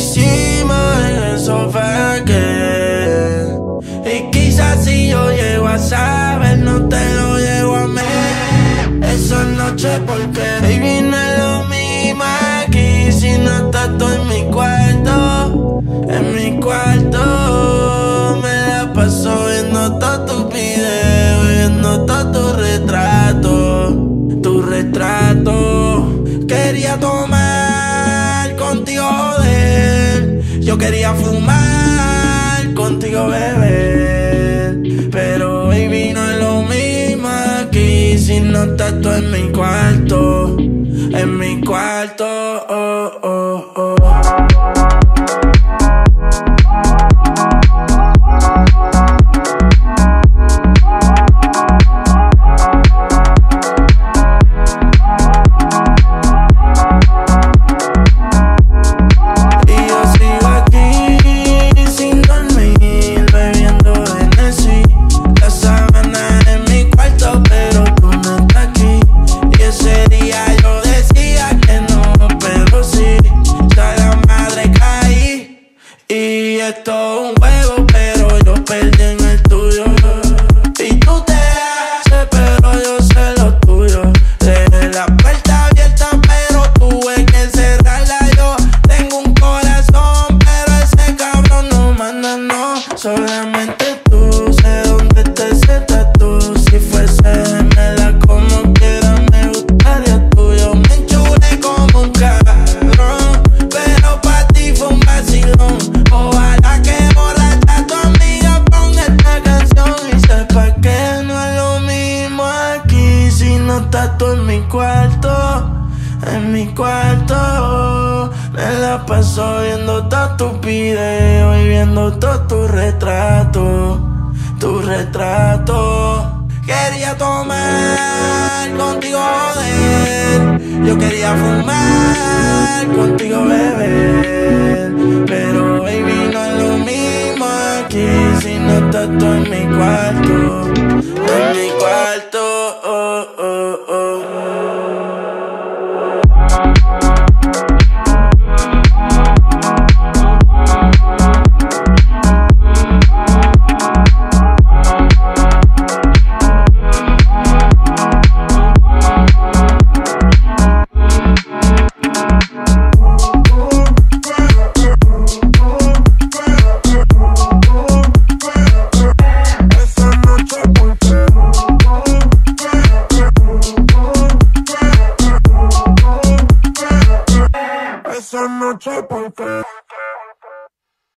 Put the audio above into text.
hicimos en el sofá que... Y quizás si yo llego a saber, no te lo llego a meter esa noche porque baby, no es lo mismo aquí si no estás tú en mi cuarto. En mi cuarto me la paso viendo todos tus videos, viendo todo tu retrato. Tu retrato. Quería tomar contigo, joder. Yo quería fumar contigo, beber. Pero baby, no es lo mismo aquí si no estás tú en mi cuarto. En mi cuarto, oh, oh, oh. Esto es un juego, pero yo perdí en el tuyo. Y tú te haces, pero yo sé lo tuyo. Dejé la puerta abierta, pero tuve que cerrarla yo. Tengo un corazón, pero ese cabrón no manda, no. Solamente tú, sé dónde te sientas tú. Si fuese gemela como quiera, me gustaría tuyo. Me enchulé como un cabrón, pero pa' ti fue un vacilón. Ojalá que borracha tu amiga ponga esta canción y sepa que no es lo mismo aquí si no estás tú en mi cuarto. En mi cuarto me la paso viendo todos tus videos y viendo todo tu retrato. Tu retrato. Quería tomar contigo, joder. Yo quería fumar contigo, beber. Pero baby, no es lo mismo aquí si no estás tú en mi cuarto. En mi cuarto, oh, oh, oh. Esa noche, ¿por qué?